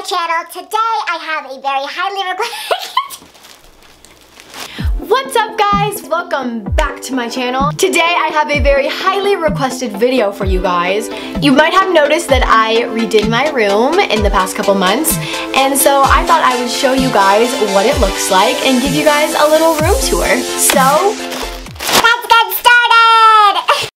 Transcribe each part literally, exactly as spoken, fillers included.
channel. Today I have a very highly requested... What's up guys? Welcome back to my channel. Today I have a very highly requested video for you guys. You might have noticed that I redid my room in the past couple months, and so I thought I would show you guys what it looks like and give you guys a little room tour. So, let's get started!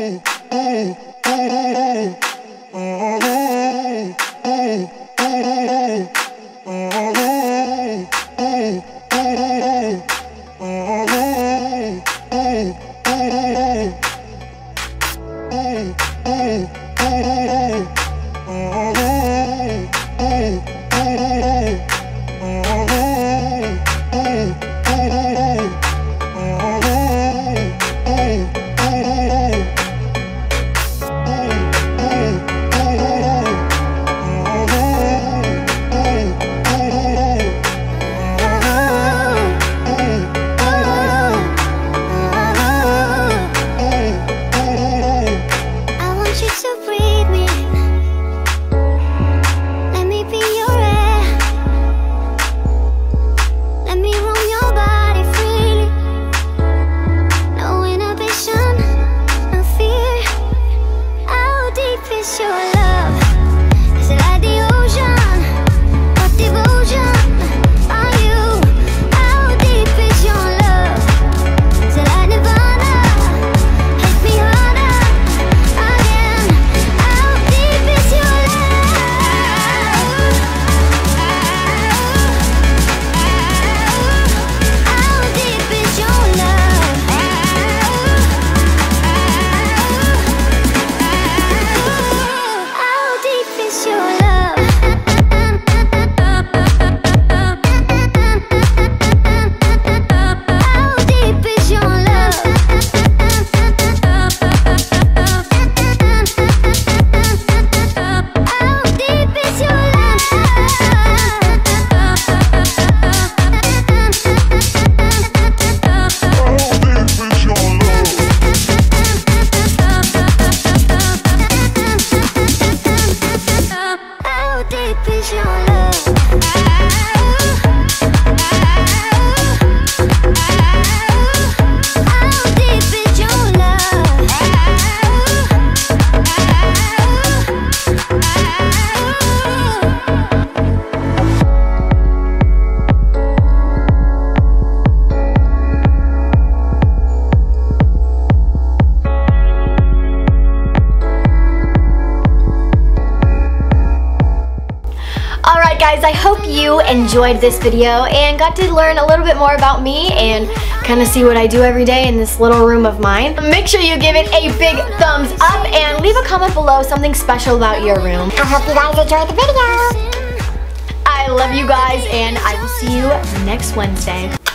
Guys, I hope you enjoyed this video and got to learn a little bit more about me and kind of see what I do every day in this little room of mine. Make sure you give it a big thumbs up and leave a comment below something special about your room. I hope you guys enjoyed the video. I love you guys and I will see you next Wednesday.